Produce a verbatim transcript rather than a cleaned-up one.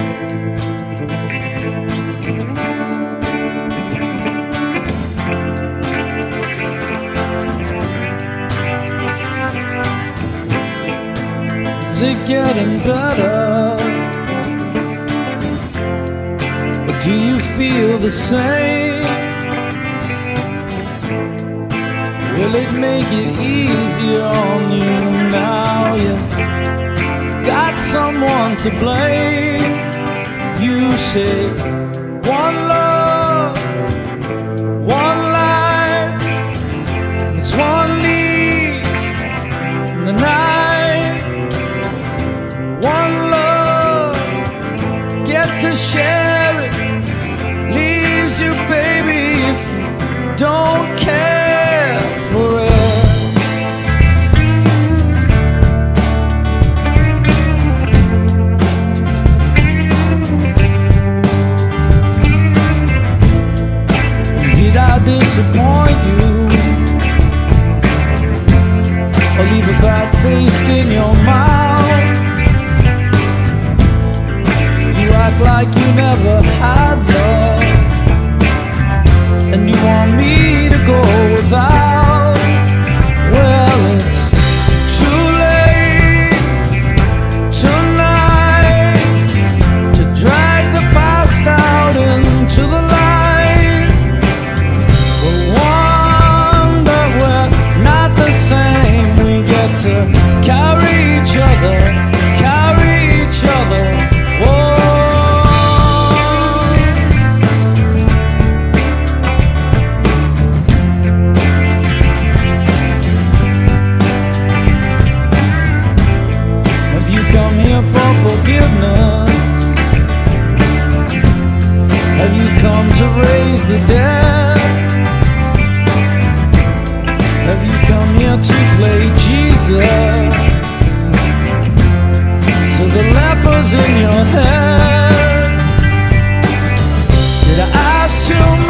Is it getting better? Or do you feel the same? Will it make it easier on you now? You got someone to blame. You say one love, one life, it's one lead in the night. One love, get to share it. Leaves you, baby, if you don't care for it. Did I disappoint you, or leave a bad taste in your mouth? You act like you never had love, and you want me to go without. Well, it's too late tonight to drag the past out into the light. But one that we're not the same. We get to carry each other, carry each other. Whoa. For forgiveness, have you come to raise the dead? Have you come here to play Jesus to the lepers in your head? Did I ask too much?